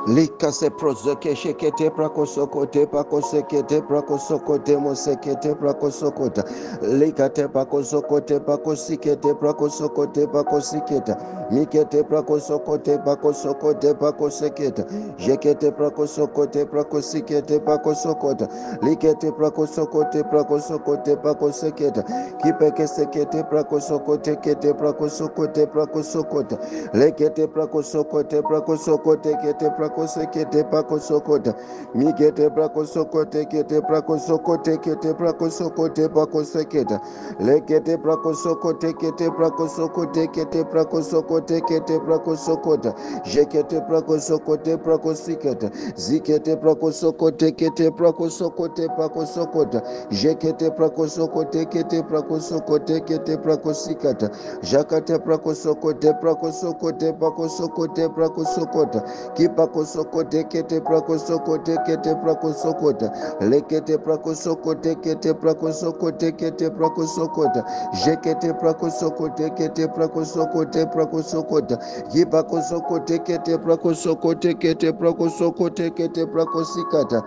Likase prozeke shekete prakosokote pakosekete prakosokote mosekete prakosokota. Likate pakosokote pakosikete prakosokote pakosiketa. Mikete prakosokote pakosokote pakoseketa. Jekete prakosokote prakosikete pakosokota. Likete prakosokote prakosokote pakoseketa. Kipeke sekete prakosokote kete prakosokote prakosokota. Lekete prakosokote prakosokote kete prakosekete pakosokota. Mikete prakosokote kete prakosokote kete prakosokote pakoseketa. Lekete prakosokote kete prakosokote kete prakosokote kete prakosokota. Jekete prakosokote prakosiketa. Zikete prakosokote kete prakosokote pakosokota. Jekete prakosokote kete prakosokote kete prakosikata. Jakate prakosokote prakosokote prakosokote prakosokota. Kipakosokote kete prakosokote kete prakosokota. Lekete prakosokote kete prakosokote kete prakosokota. Jekete prakosokote kete prakosokote prakosokota. Kipakosokote kete prakosokote kete prakosokote kete prakosikata.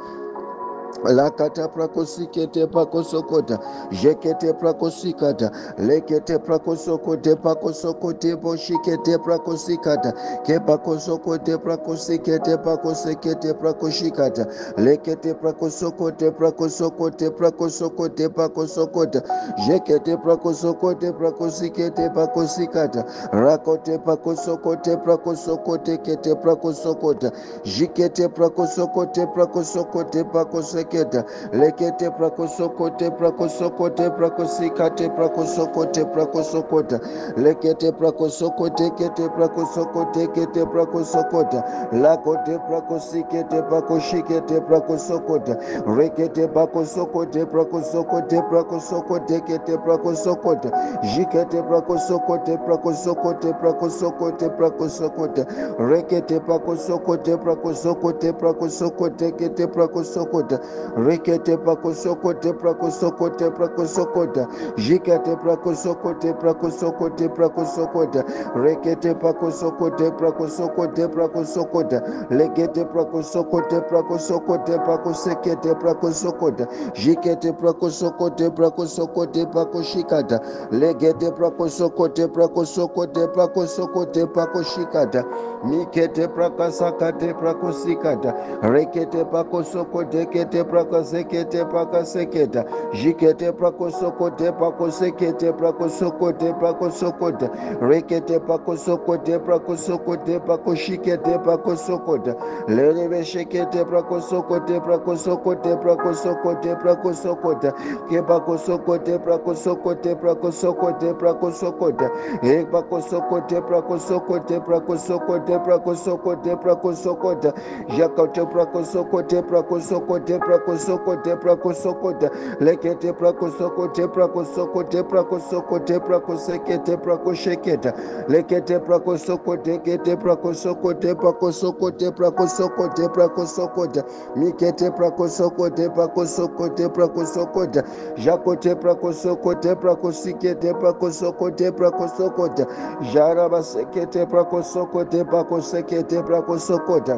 Lakata prakosikete pakosokota. Jekete prakosikata. Lekete prakosokote pakosokote boshikete prakosikata. Ke pakosokote prakosikete pakosekete prakoshikata. Lekete prakosokote prakosokote prakosokote pakosokota. Jekete prakosokote prakosikete pakosikata. Rakote pakosokote prakosokote kete prakosokota. Jikete prakosokote prakosokote pakoseketa. Lekete prakosokote prakosokote prakosikate prakosokote prakosokota. Lekete prakosokote kete prakosokote kete prakosokota. Lakote prakosikete prakoshikete prakosokota. Rekete prakosokote prakosokote prakosokote kete prakosokota. Jikete prakosokote prakosokote prakosokote prakosokota. Rekete prakosokote prakosokote prakosokote kete prakosokota. Rekete prakosokote prakosokote prakosokota. Jikete prakosokote prakosokote prakosokota. Rekete prakosokote prakosokote prakosokota. Lekete prakosokote prakosokote prakosekete prakosokota. Jikete prakosokote prakosokote prakoshikata. Legete prakosokote prakosokote prakosokote prakoshikata. Mikete prakasakate prakosikata. Rekete prakosokote kete prakasekete prakaseketa. Jikete prakosokote prakosekete prakosokote prakosokota. Rekete prakosokote prakosokote prakoshikete prakosokota. Lerebeshekete prakosokote prakosokote prakosokote prakosokota. Kepakosokote prakosokote prakosokote prakosokota. Epakosokote prakosokote prakosokote prakosokote prakosokota. Jakote prakosokote prakosokote prakosokote prakosokota. Lekete prakosokote prakosokote prakosokote prakosekete prakosheketa. Lekete prakosokote kete prakosokote prakosokote prakosokote prakosokota. Mikete prakosokote prakosokote prakosokota. Jakote prakosokote prakosikete prakosokote prakosokota. Jarabasekete prakosokote prakosekete prakosokota.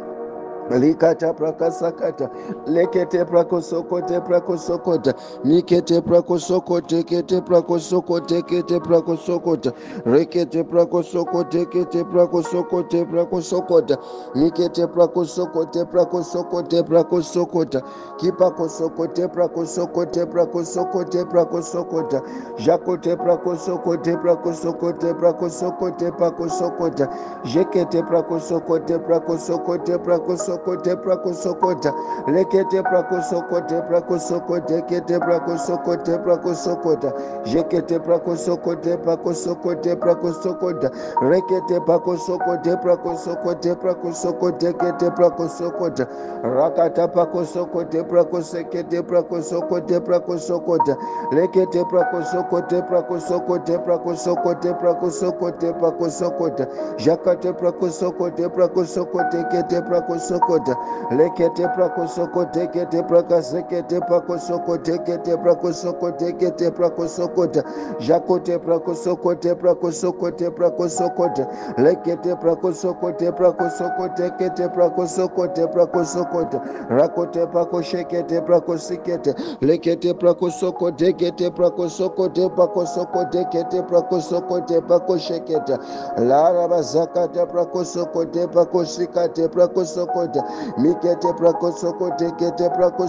Likata prakasakata. Lekete prakosokote prakosokota. Mikete prakosokote kete prakosokote kete prakosokota. Rekete prakosokote kete prakosokote prakosokota. Mikete prakosokote prakosokote prakosokota. Kipakosokote prakosokote prakosokote prakosokota. Jakote prakosokote prakosokote prakosokote prakosokota. Jekete prakosokote prakosokote prakosokote prakosokota. Lekete prakosokote prakosokote kete prakosokote prakosokota. Jekete prakosokote prakosokote prakosokota. Rekete prakosokote prakosokote prakosokote kete prakosokota. Rakata prakosokote prakosekete prakosokote prakosokota. Lekete prakosokote prakosokote prakosokote prakosokote prakosokota. Jakate prakosokote prakosokote kete prakosokote. sokoda lekete prako sokote kete praka sekete prako sokote kete prako sokote kete prako sokoda jakote prako sokote prako sokote prako sokoda lekete prako sokote kete prako sokote rakote prako shekete prako sikete lekete prako sokote kete prako sokote kete prako shekete la rabazakata prako sokote prako sokote mikete prako sokote kete prako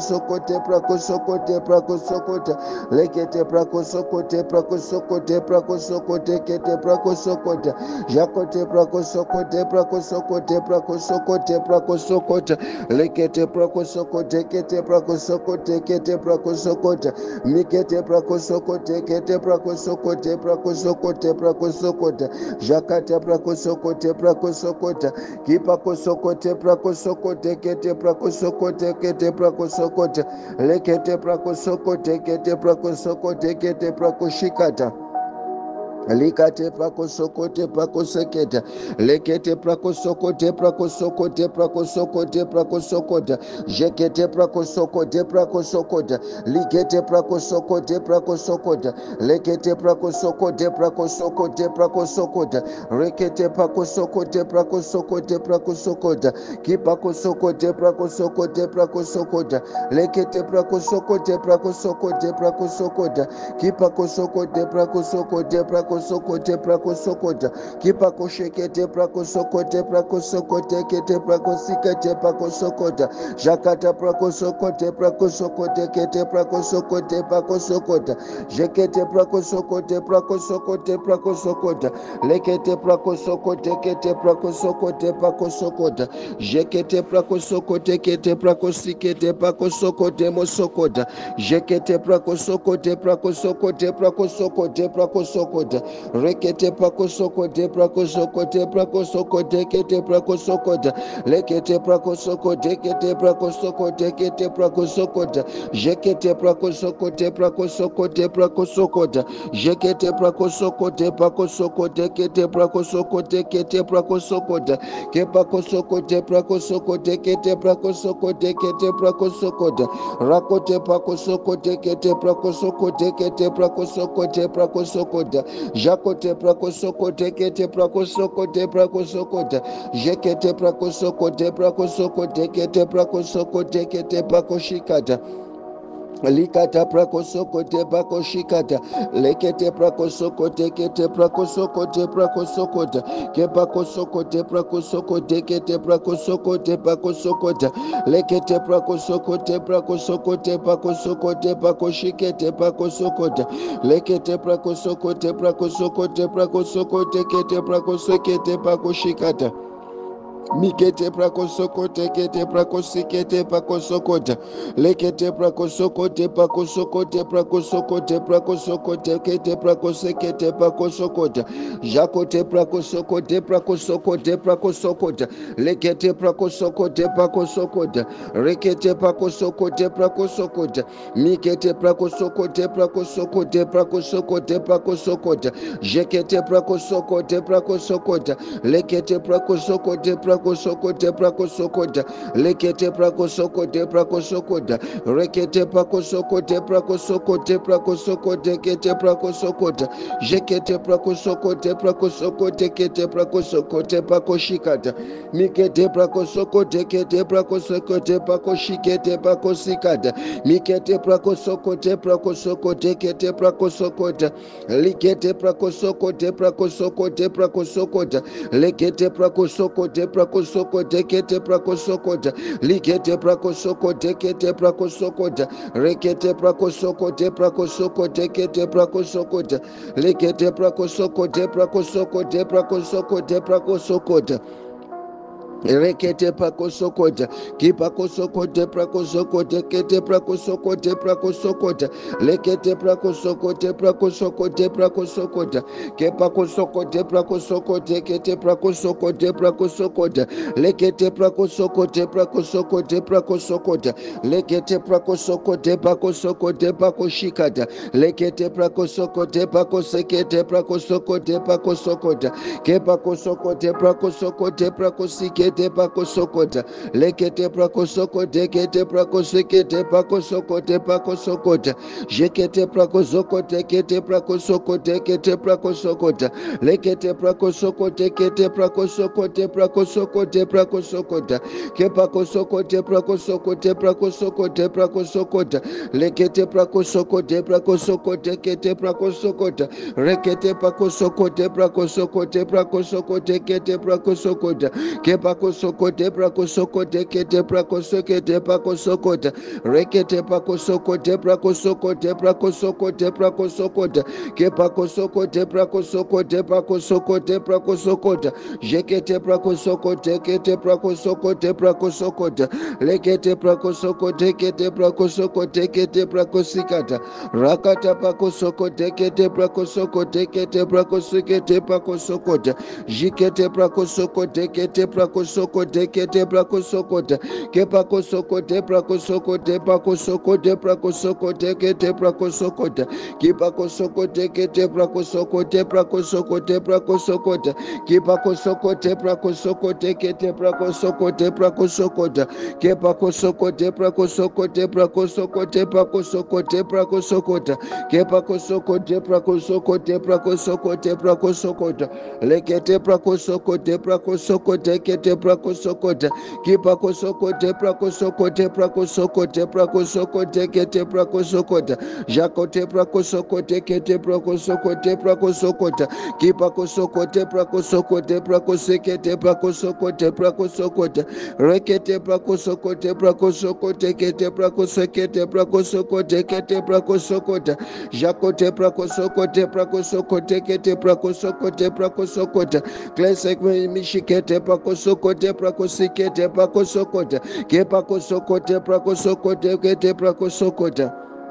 sokote lekete prako sokote kete prako sokote jakote prako sokote lekete prako sokote kete prako sokote mikete prako sokote kete prako sokote jakata prako sokote kipako sokote kete prako sokote lekete prako sokote kete prako shikata likate prako sokote prako seketa lekete prako sokote jekete prako sokote likete prako sokote lekete prako sokote rekete prako sokote kipako sokote lekete prako sokote kipako sokote prako sokote kipako shekete prako sokote kete prako sikete prako sokote jakata prako sokote kete prako sokote jekete prako sokote lekete prako sokote kete prako sokote jekete prako sokote kete prako sikete prako sokote mosokote jekete prako sokote rekete prako sokote kete prako sokote lekete prako sokote kete prako sokote jekete prako sokote jekete prako sokote kete prako sokote kepako sokote kete prako sokote rakote prako sokote kete prako sokote jakote prako sokote kete prako sokote jekete prako sokote kete prako shikata likata prako sokote shikata lekete prako sokote kete prako sokote kepako sokote kete prako sokote lekete prako sokote shikete prako sokote lekete prako sokote kete prako shikata mikete prako sokote kete prako sikete prako sokote lekete prako sokote kete prako sekete prako sokote jakote prako sokote lekete prako sokote rekete prako sokote mikete prako sokote jekete prako sokote lekete prako sokote prako sokote lekete prako sokote rekete prako sokote kete prako sokote jekete prako sokote kete prako shikata mikete prako sokote kete prako shikete prako sikata mikete prako sokote kete prako sokote likete prako sokote lekete prako sokote kete prako sokote likete prako sokote kete prako sokote rekete prako sokote kete prako sokote likete prako sokote rekete prako sokote kipako sokote kete prako sokote lekete prako sokote kepako sokote kete prako sokote lekete prako sokote lekete prako sokote pako shikata lekete prako sokote sekete prako sokote kepako sokote sikete tekete pakosokota lekete prakosoko tekete prakosekete pakosokote pakosokota jekete prakozoko tekete prakosoko tekete prakosokota lekete prakosoko tekete prakosokote prakosokote prakosokota kepakosokote prakosokote prakosokote prakosokota lekete prakosokote prakosokote kete prakosokota rekete pakosokote prakosokote prakosokote kete prakosokota kepakosokote prakosokote kete prakosokete pakosokota rekete pakosokote prakosokote prakosokote prakosokota kepakosokote prakosokote pakosokote prakosokota jekete prakosokote kete prakosokote prakosokota lekete prakosokote kete prakosokote kete prakosikata rakata pakosokote kete prakosokote kete prakosikete pakosokota jikete prakosokote kete prakosokote kete prakosokota kepakosokote prakosokote pakosokote prakosokote kete prakosokota kipakosokote kete prakosokote prakosokote prakosokota kipakosokote prakosokote kete prakosokote prakosokota kepakosokote prakosokote prakosokote prakosokote prakosokota kepakosokote prakosokote prakosokote prakosokota lekete prakosokote prakosokote kete prakosokota kipakosokote prakosokote prakosokote prakosokote kete prakosokota jakote prakosokote kete prakosokote prakosokota kipakosokote prakosokote prakosekete prakosokote prakosokota rekete prakosokote prakosokote kete prakosekete prakosokote kete prakosokota jakote prakosokote prakosokote kete prakosokote prakosokota klesekwe mishikete prakosokote prakosikete prakosokota kepakosokote prakosokote kete prakosokota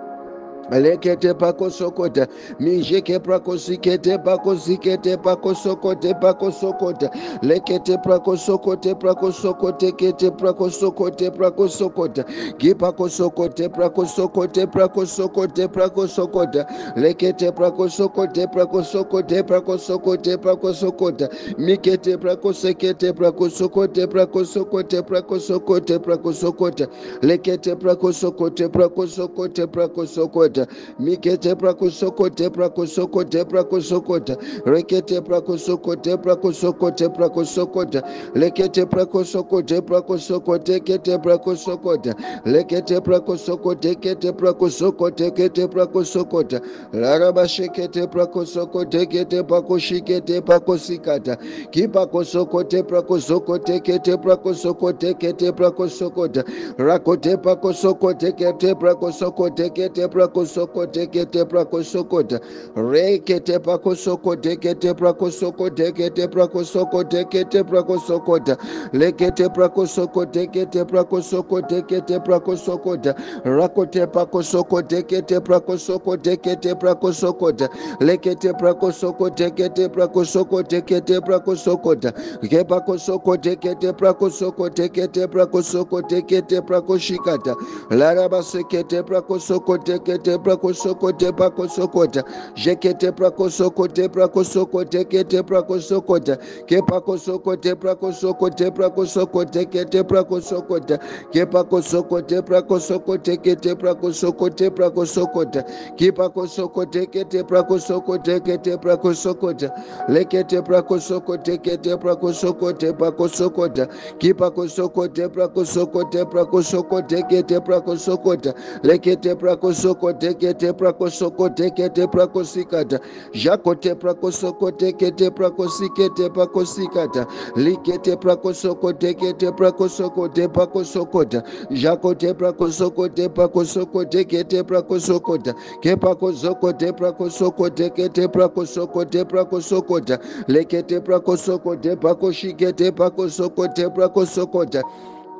lekete pakosokota mijeke prakosikete pakosikete pakosokote pakosokota lekete prakosokote prakosokote kete prakosokote prakosokota kipakosokote prakosokote prakosokote prakosokota lekete prakosokote prakosokote prakosokote prakosokota mikete prakosekete prakosokote prakosokote prakosokote prakosokota lekete prakosokote prakosokote prakosokota mikete prakosokote prakosokote prakosokota rekete prakosokote prakosokote prakosokota lekete prakosokote prakosokote kete prakosokota lekete prakosokote kete prakosokote kete prakosokota larabashekete prakosokote kete pakoshikete pakosikata kipakosokote prakosokote kete prakosokote kete prakosokota rakote pakosokote kete prakosokote kete prakosokote kete prakosokota rekete pakosokote kete prakosokote kete prakosokote kete prakosokota lekete prakosokote kete prakosokote kete prakosokota rakote pakosokote kete prakosokote kete prakosokota lekete prakosokote kete prakosokote kete prakosokota kepakosokote kete prakosokote kete prakosokote kete prakoshikata larabasekete prakosokote kete prakosokote pakosokota jekete prakosokote prakosokote kete prakosokota kepakosokote prakosokote prakosokote kete prakosokota kepakosokote prakosokote kete prakosokote prakosokota kipakosokote kete prakosokote kete prakosokota lekete prakosokote kete prakosokote pakosokota kipakosokote prakosokote prakosokote kete prakosokota lekete prakosokote kete prakosokote kete prakosikata jakote prakosokote kete prakosikete pakosikata likete prakosokote kete prakosokote pakosokota jakote prakosokote pakosokote kete prakosokota kepakosokote prakosokote kete prakosokote prakosokota lekete prakosokote pakoshikete pakosokote prakosokota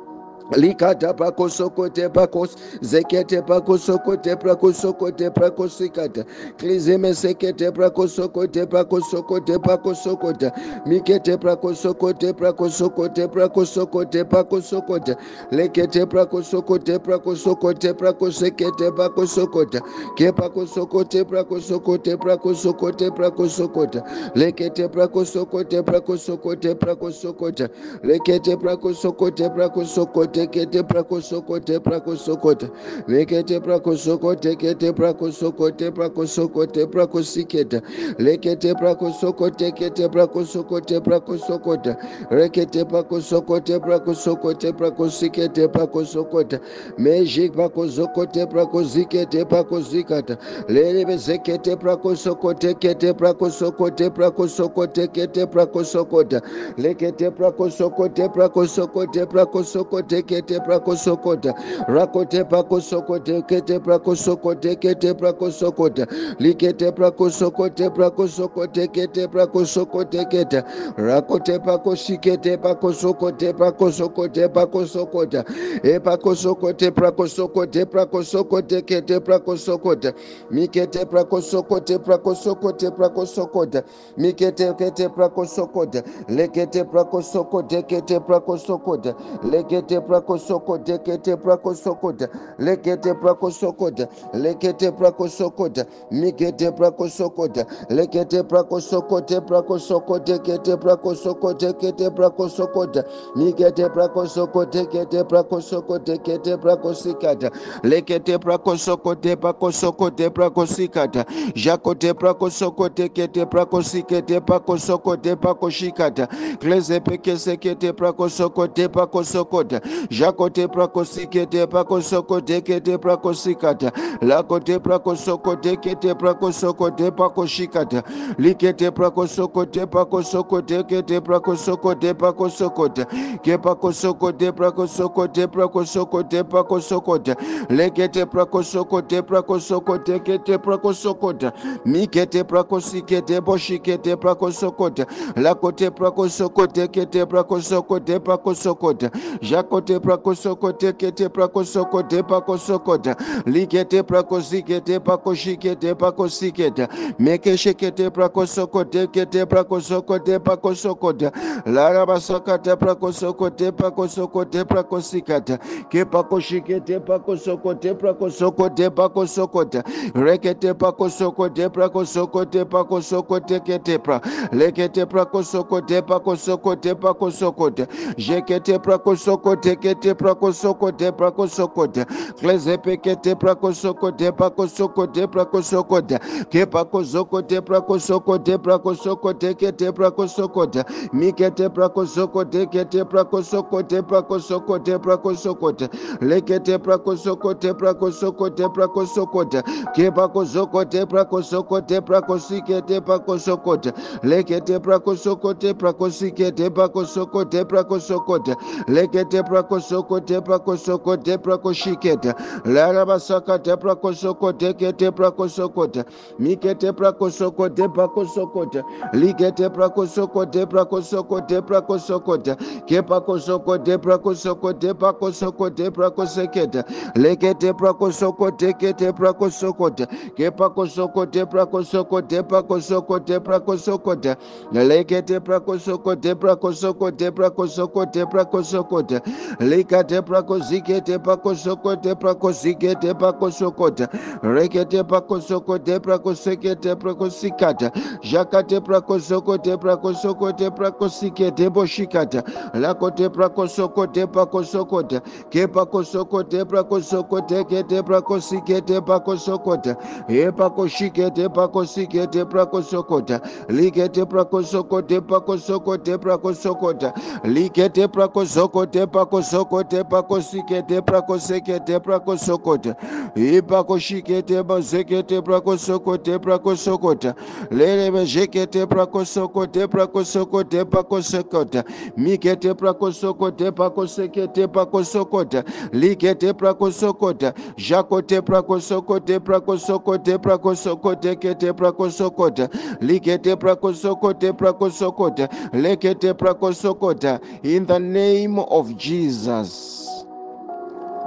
Likata pakosoko te pakos zekete pakosoko te prakosoko te prakosikata klizeme sekete prakosoko te pakosoko te pakosoko te mikete prakosoko te prakosoko te prakosoko te pakosoko te lekete prakosoko te prakosoko te prakosekete pakosoko te ke pakosoko te prakosoko te prakosoko te prakosoko te lekete prakosoko te prakosoko te prakosoko te lekete prakosoko te prakosoko te kete prakosoko te prakosoko te lekete prakosoko te kete prakosoko te prakosoko te prakosikete lekete prakosoko te kete prakosoko te prakosoko te rekete prakosoko te prakosoko te prakosikete prakosoko te mejik prakosoko te prakosikete prakosikata lelebe zekete prakosoko te kete prakosoko te prakosoko te kete prakosoko te lekete prakosoko te prakosoko te prakosoko te kete prakosoko te rakote prakosoko te kete prakosoko te kete prakosoko te likete prakosoko te prakosoko te kete prakosoko te kete rakote prakosikete prakosoko te prakosoko te prakosoko te e prakosoko te prakosoko te prakosoko te kete prakosoko te mikete prakosoko te prakosoko te prakosoko te mikete kete prakosoko te lekete prakosoko te kete prakosoko te lekete prakosoko te kete prakosoko te lekete prakosoko te lekete prakosoko te mikete prakosoko te lekete prakosoko te prakosoko te kete prakosoko te kete prakosoko te mikete prakosoko te kete prakosoko te kete prakosikata lekete prakosoko te prakosoko te prakosikata jakote prakosoko te kete prakosikete prakosoko te prakoshikata kleze peke sekete prakosoko te prakosoko te jakote prakosikete prakosoko te kete prakosikata lakote prakosoko te kete prakosoko te prakoshikata likete prakosoko te prakosoko te kete prakosoko te prakosoko te ke prakosoko te prakosoko te prakosoko te prakosoko te lekete prakosoko te prakosoko te kete prakosoko te mikete prakosikete boshikete prakosoko te lakote prakosoko te kete prakosoko te prakosoko te jakote prakosoko te kete prakosoko te prakosoko te likete prakosikete prakoshikete prakosikete mekeshekete prakosoko te kete prakosoko te prakosoko te larabasaka te prakosoko te prakosoko te prakosikata ke prakoshikete prakosoko te prakosoko te prakosoko te rekete prakosoko te prakosoko te prakosoko te kete pra lekete prakosoko te prakosoko te prakosoko te jekete prakosoko te kete prakosoko te prakosoko te kleze pekete prakosoko te prakosoko te prakosoko te ke prakosoko te prakosoko te prakosoko te kete prakosoko te mikete prakosoko te kete prakosoko te prakosoko te prakosoko te lekete prakosoko te prakosoko te prakosoko te ke prakosoko te prakosoko te prakosikete prakosoko te lekete prakosoko te prakosikete prakosoko te prakosoko te lekete prakosoko te prakosoko te prakoshikete larabasaka te prakosoko te kete prakosoko te mikete prakosoko te prakosoko te likete prakosoko te prakosoko te prakosoko te ke prakosoko te prakosoko te prakosoko te prakosekete lekete prakosoko te kete prakosoko te ke prakosoko te prakosoko te prakosoko te prakosoko te lekete prakosoko te prakosoko te prakosoko te prakosoko te likate prakosikete prakosoko te prakosikete prakosoko te rekete prakosoko te prakosekete prakosikata jakate prakosoko te prakosoko te prakosikete boshikata lakote prakosoko te prakosoko te ke prakosoko te prakosoko te kete prakosikete prakosoko te e prakoshikete prakosikete prakosoko te likete prakosoko te prakosoko te prakosoko te likete prakosoko te prakosoko te prakosikete prakosekete prakosoko te e prakoshikete bazekete prakosoko te prakosoko te lelebe jekete prakosoko te prakosoko te prakosoko te mikete prakosoko te prakosekete prakosoko te likete prakosoko te jakote prakosoko te prakosoko te prakosoko te kete prakosoko te likete prakosoko te prakosoko te lekete prakosoko te in the name of Jesus.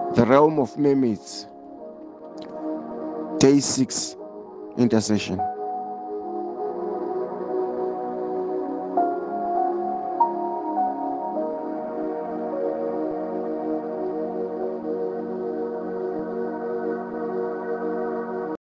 The realm of mermaids. Day 6 intercession.